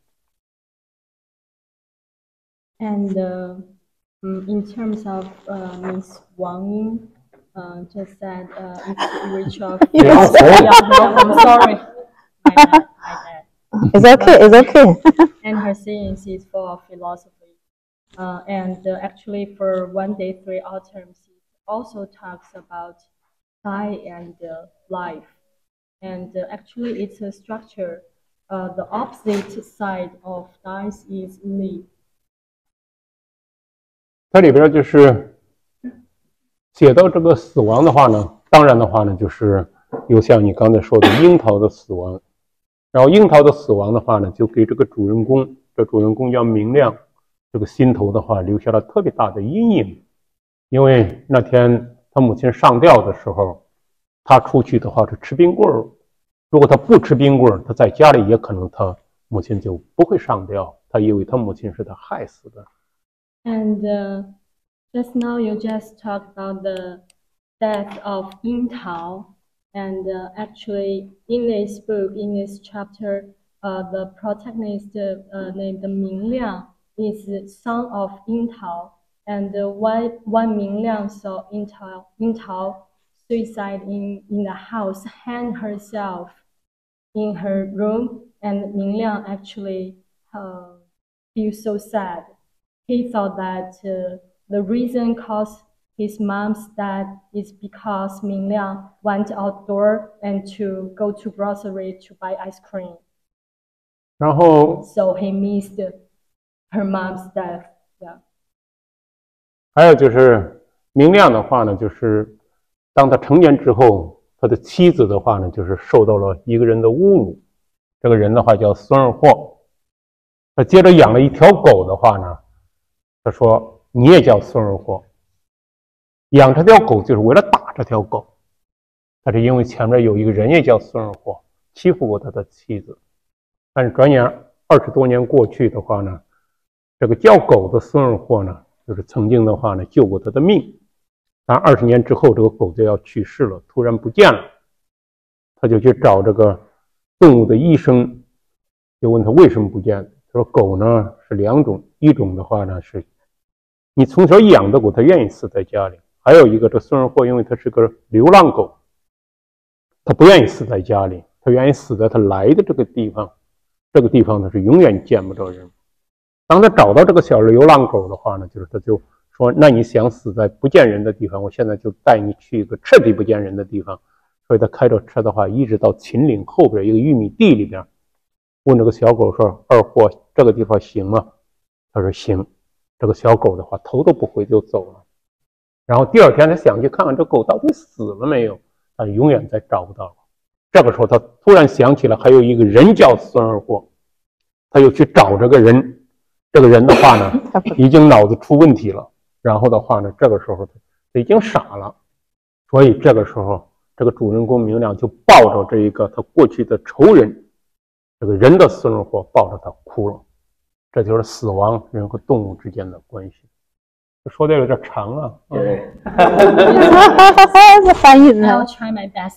And uh, in terms of uh, Miss Wang Ying. Uh, just said uh, it's rich of yes. yeah, yeah, I'm sorry. My bad, my bad. It's okay, it's okay. And her sayings is full of philosophy. Uh, and uh, actually for One Day Three Autumns, it also talks about die and uh, life. And uh, actually it's a structure. Uh, the opposite side of dies is live. 它里边就是写到这个死亡的话呢，当然的话呢，就是有像你刚才说的樱桃的死亡，然后樱桃的死亡的话呢，就给这个主人公，这主人公叫明亮，这个心头的话留下了特别大的阴影，因为那天他母亲上吊的时候，他出去的话是吃冰棍儿，如果他不吃冰棍儿，他在家里也可能他母亲就不会上吊，他以为他母亲是他害死的。 And uh, just now you just talked about the death of Yin Tao, and uh, actually in this book, in this chapter, uh, the protagonist uh, named Ming Liang is the son of Yin Tao, and uh, when, when Ming Liang saw Yin Tao, Yin Tao suicide in, in the house, hang herself in her room, and Ming Liang actually uh, feels so sad. He thought that uh, the reason caused his mom's death is because Ming Liang went outdoor and to go to grocery to buy ice cream. 然后 So he missed her mom's death. Yeah. 还有就是明亮的话呢，就是当他成年之后，他的妻子的话呢，就是受到了一个人的侮辱。这个人的话叫孙二货，他接着养了一条狗的话呢，他说你也叫孙二货。养这条狗就是为了打这条狗，但是因为前面有一个人也叫孙二货，欺负过他的妻子。但是转眼二十多年过去的话呢，这个叫狗的孙二货呢，就是曾经的话呢救过他的命。但二十年之后，这个狗就要去世了，突然不见了，他就去找这个动物的医生，就问他为什么不见。他说狗呢是两种，一种的话呢是你从小养的狗，它愿意死在家里；还有一个这孙二货，因为它是个流浪狗，它不愿意死在家里，它愿意死在它来的这个地方。这个地方呢是永远见不着人。当他找到这个小流浪狗的话呢，就是他就说，那你想死在不见人的地方，我现在就带你去一个彻底不见人的地方。所以他开着车的话，一直到秦岭后边一个玉米地里边，问这个小狗说：“二货，这个地方行吗？”他说：“行。”这个小狗的话头都不回就走了。然后第二天他想去看看这狗到底死了没有，但永远再找不到了。这个时候他突然想起了还有一个人叫孙二货，他又去找这个人。这个人的话呢，已经脑子出问题了。然后的话呢，这个时候他已经傻了。所以这个时候，这个主人公明亮就抱着这一个他过去的仇人，这个人的孙二货，抱着他哭了。这就是死亡人和动物之间的关系。说的有点长啊。 I'll try my best.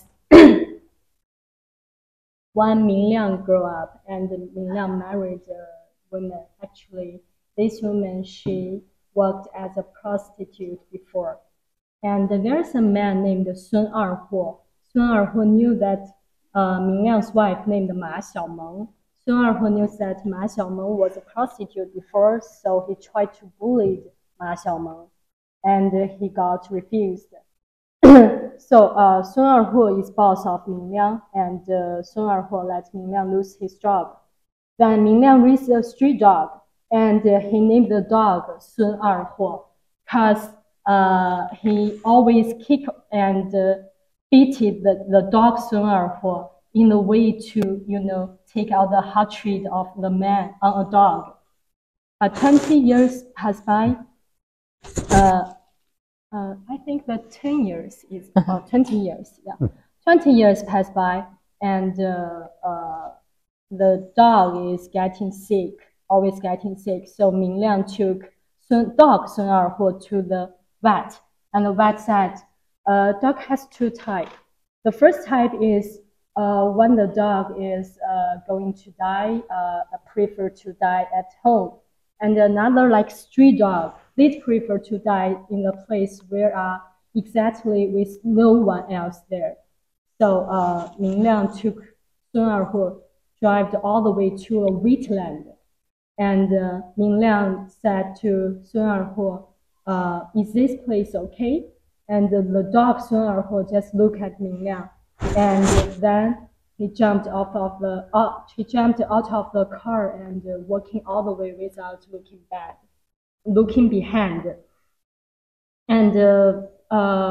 When Ming Liang grew up and Ming Liang married a woman, actually, this woman, she worked as a prostitute before. And there's a man named Sun Erhuo. Sun Erhuo knew that uh, Ming Liang's wife named Ma Xiaomeng. Sun Erhuo knew that Ma Xiaomeng was a prostitute before, so he tried to bully Ma Xiaomeng, and uh, he got refused. So uh, Sun Erhuo is boss of Ming Liang, and uh, Sun Erhuo let Ming Liang lose his job. Then Ming Liang raised a street dog, and uh, he named the dog Sun Erhuo, because uh, he always kicked and uh, beated the, the dog Sun Erhuo in a way to, you know, take out the hatred of the man on a dog. Uh, twenty years passed by. Uh, uh, I think that ten years is uh, twenty years. Yeah, twenty years passed by, and uh, uh, the dog is getting sick, always getting sick. So Ming Liang took Sun, dog Sun Erhuo to the vet, and the vet said, uh, dog has two types. The first type is uh, when the dog is uh, going to die, uh, prefer to die at home. And another, like street dog, they prefer to die in a place where uh, exactly with no one else there. So uh, Ming Liang took Sun Erhuo, drive all the way to a wheatland. And uh, Ming Liang said to Sun Erhuo, uh, is this place okay? And uh, the dog Sun Erhuo just looked at Ming Liang, and then he jumped off of the uh, he jumped out of the car and uh, walking all the way without looking back, looking behind. And uh, uh,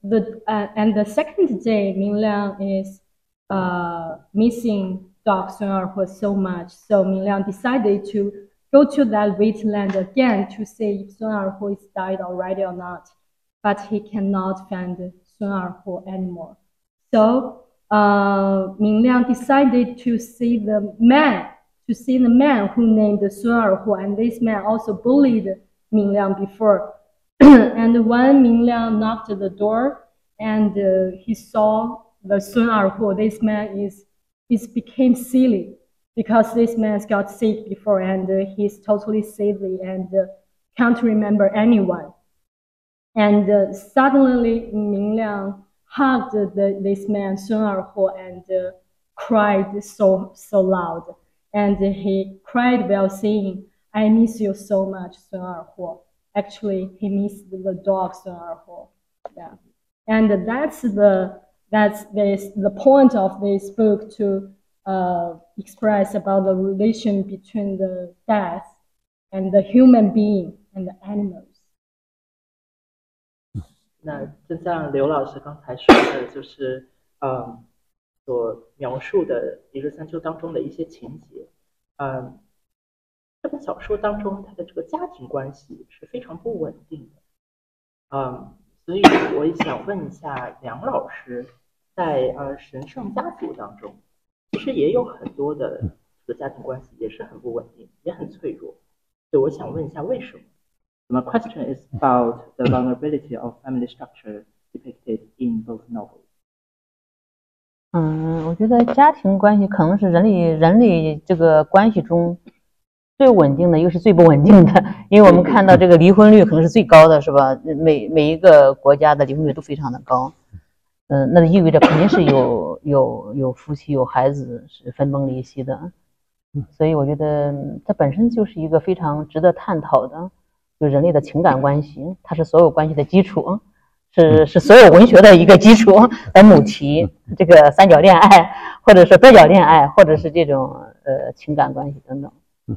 the uh, and the second day, Ming Liang is uh, missing dog Sun Erhe so much, so Ming Liang decided to go to that wetland again to see if Sun Erhe is died already or not, but he cannot find Sun Erhe anymore. So uh, Ming Liang decided to see the man, to see the man who named Sun Erhe, and this man also bullied Ming Liang before. And when Ming Liang knocked at the door and uh, he saw the Sun Erhe, this man is, is became silly because this man got sick before and uh, he's totally silly and uh, can't remember anyone. And uh, suddenly Ming Liang hugged the, this man Sun Erhe and uh, cried so so loud. And he cried while saying, "I miss you so much, Sun Erhe." Actually, he missed the dog Sun Erhe. Yeah, and that's the that's this the point of this book to uh, express about the relation between the death and the human being and the animals. 那就像刘老师刚才说的，就是嗯，所描述的《一日三秋》当中的一些情节，嗯，这本小说当中它的这个家庭关系是非常不稳定的，嗯，所以我也想问一下梁老师，在呃神圣家族当中，其实也有很多的这个家庭关系也是很不稳定，也很脆弱，所以我想问一下为什么？ My question is about the vulnerability of family structure depicted in both novels. 嗯，我觉得家庭关系可能是人类人类这个关系中最稳定的，又是最不稳定的。因为我们看到这个离婚率可能是最高的，是吧？每每一个国家的离婚率都非常的高。嗯，那意味着肯定是有有有夫妻有孩子是分崩离析的。所以我觉得这本身就是一个非常值得探讨的。 就人类的情感关系，它是所有关系的基础，是是所有文学的一个基础的母题。这个三角恋爱，或者是多角恋爱，或者是这种呃情感关系等等。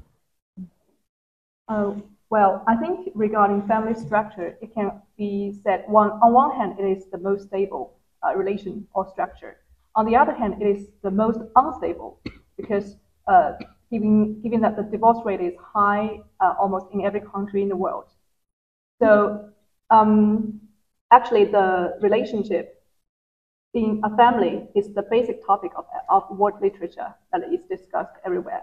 Uh, well, I think regarding family structure, it can be said one on one hand it is the most stable uh, relation or structure. On the other hand, it is the most unstable because uh, Given, given that the divorce rate is high uh, almost in every country in the world. So um, actually the relationship in a family is the basic topic of, of world literature that is discussed everywhere.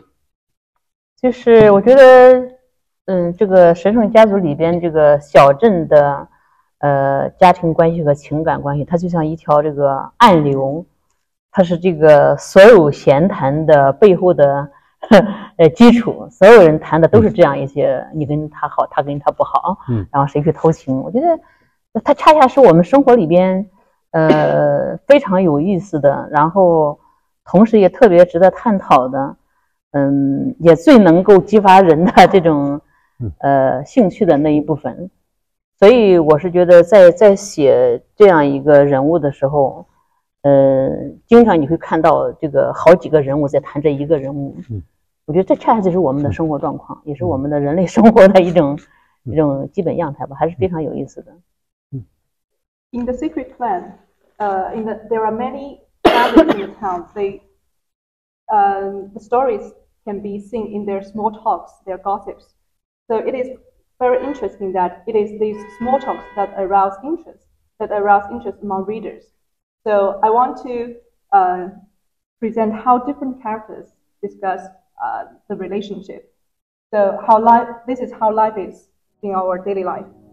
就是我觉得，嗯，这个神圣家族里边这个小镇的呃家庭关系和情感关系，它就像一条这个暗流，它是这个所有闲谈的背后的。 呃，基础，所有人谈的都是这样一些，你跟他好，他跟他不好，嗯，然后谁去偷情？我觉得，它恰恰是我们生活里边，呃，非常有意思的，然后同时也特别值得探讨的，嗯，也最能够激发人的这种呃兴趣的那一部分。所以我是觉得在，在在写这样一个人物的时候，呃，经常你会看到这个好几个人物在谈这一个人物。嗯 我觉得这恰恰就是我们的生活状况，也是我们的人类生活的一种一种基本样态吧，还是非常有意思的。 In the secret clan, uh, in the there are many families in the town. They, um, the stories can be seen in their small talks, their gossips. So it is very interesting that it is these small talks that arouse interest, that arouse interest among readers. So I want to uh, present how different characters discuss. Uh, the relationship. So how life, this is how life is in our daily life.